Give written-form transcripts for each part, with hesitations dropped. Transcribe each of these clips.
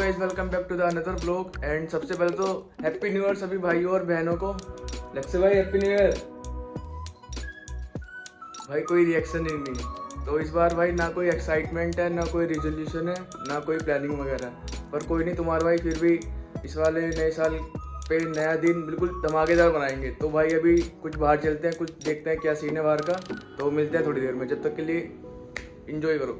Guys, welcome back to the another blog. And सबसे पहले तो हैप्पी न्यू ईयर सभी भाइयों और बहनों को। लक्ष्य भाई हैप्पी न्यू ईयर। भाई कोई रिएक्शन ही नहीं, तो इस बार भाई ना कोई एक्साइटमेंट है, ना कोई रिजोल्यूशन है, ना कोई प्लानिंग वगैरह। पर कोई नहीं, तुम्हारा भाई फिर भी इस वाले नए साल पे नया दिन बिल्कुल धमाकेदार बनाएंगे। तो भाई अभी कुछ बाहर चलते हैं, कुछ देखते हैं क्या सीन है बाहर का। तो मिलते हैं थोड़ी देर में, जब तक के लिए इंजॉय करो।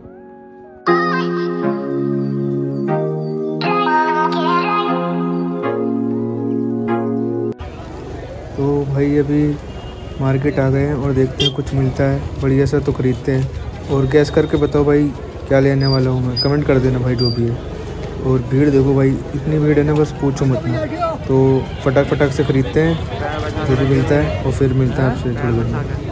तो भाई अभी मार्केट आ गए हैं और देखते हैं कुछ मिलता है बढ़िया सा तो खरीदते हैं। और गैस करके बताओ भाई क्या लेने वाला हूँ मैं, कमेंट कर देना भाई जो भी है। और भीड़ देखो भाई, इतनी भीड़ है ना, बस पूछो मत ना। तो फटाक से खरीदते हैं जो भी मिलता है और फिर मिलता है आपसे थोड़ी देर में।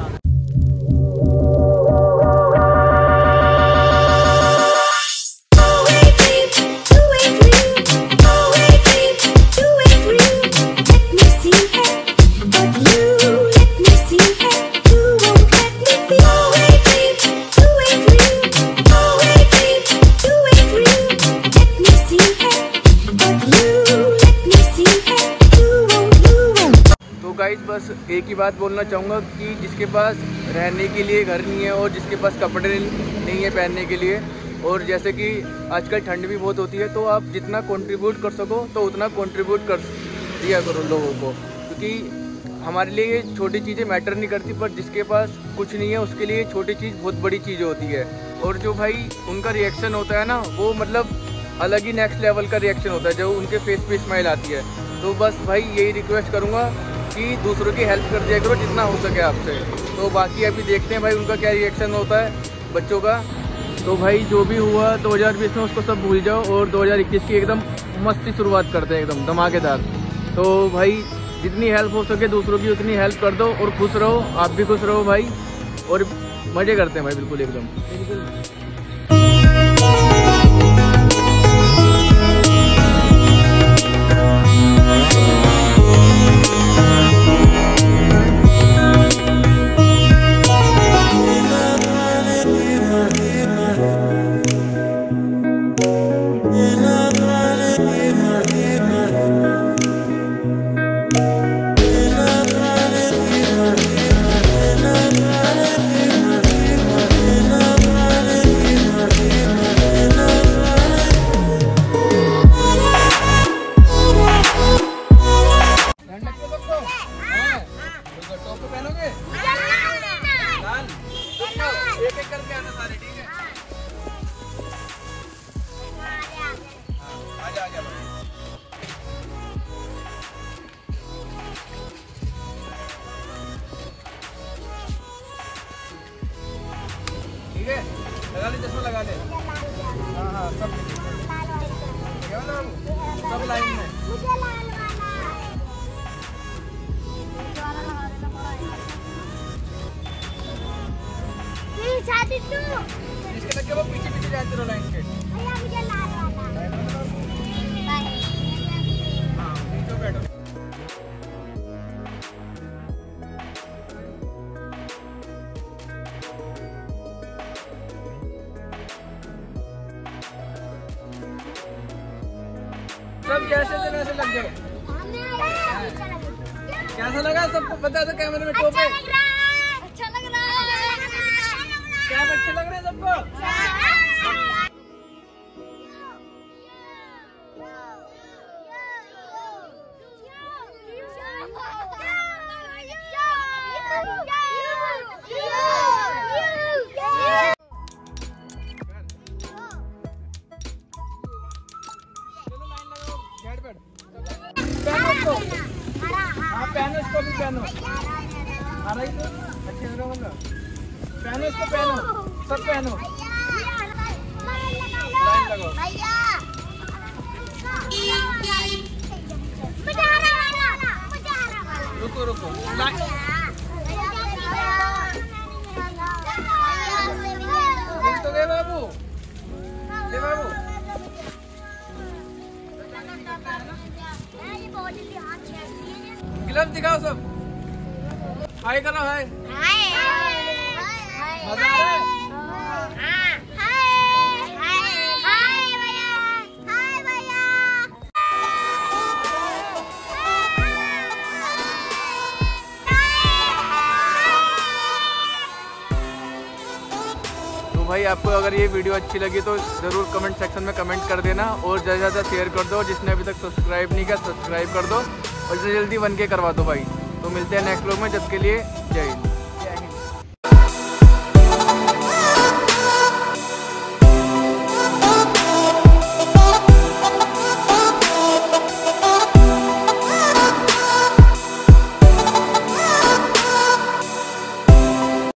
गाइस बस एक ही बात बोलना चाहूँगा कि जिसके पास रहने के लिए घर नहीं है और जिसके पास कपड़े नहीं है पहनने के लिए, और जैसे कि आजकल ठंड भी बहुत होती है, तो आप जितना कंट्रीब्यूट कर सको तो उतना कंट्रीब्यूट कर दिया करो लोगों को। क्योंकि हमारे लिए ये छोटी चीज़ें मैटर नहीं करती, पर जिसके पास कुछ नहीं है उसके लिए छोटी चीज़ बहुत बड़ी चीज़ होती है। और जो भाई उनका रिएक्शन होता है ना, वो मतलब अलग ही नेक्स्ट लेवल का रिएक्शन होता है, जो उनके फेस पे स्माइल आती है। तो बस भाई यही रिक्वेस्ट करूँगा कि दूसरों की हेल्प कर दिया करो जितना हो सके आपसे। तो बाकी अभी देखते हैं भाई उनका क्या रिएक्शन होता है बच्चों का। तो भाई जो भी हुआ 2020 में उसको सब भूल जाओ और 2021 की एकदम मस्ती शुरुआत करते हैं, एकदम धमाकेदार। तो भाई जितनी हेल्प हो सके दूसरों की उतनी हेल्प कर दो और खुश रहो, आप भी खुश रहो भाई, और मज़े करते हैं भाई बिल्कुल एकदम। लगा ले चश्मा, लगा ले। हाँ सब सब लाइन में। इसके लगे वो पीछे जाते रहो लाइन के। मुझे लाल वाला। हाँ बैठो। सब जैसे थे वैसे लग गए। कैसा लगा सबको बता दो कैमरे में। टोपे अच्छा लग रहा है। क्या अच्छे लग रहे हैं सबको? पहनो इसको भी, पहनो आ रही तो अच्छे लग रहा होगा। पहनो इसको, पहनो सब पहनो। लाइन लगाओ। रुको रुको तो दे बाबू, दे बाबू। गिलास दिखाओ सब। हाय करो, हाय मजा आ रहा है। भाई आपको अगर ये वीडियो अच्छी लगी तो ज़रूर कमेंट सेक्शन में कमेंट कर देना और ज़्यादा से ज़्यादा शेयर कर दो। जिसने अभी तक सब्सक्राइब नहीं किया सब्सक्राइब कर दो और जल्दी 1K करवा दो भाई। तो मिलते हैं नेक्स्ट व्लॉग में, जब के लिए जय हिंद।